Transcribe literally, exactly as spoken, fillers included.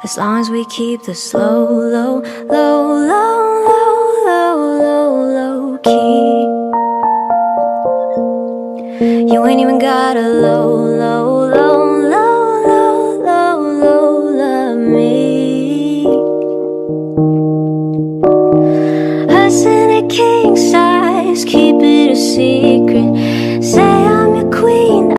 as long as we keep the slow, low, low, low, low, low, low, low key. You ain't even got a low, low, low, low, low, low, low, love me. Us in a king size, keep it a secret.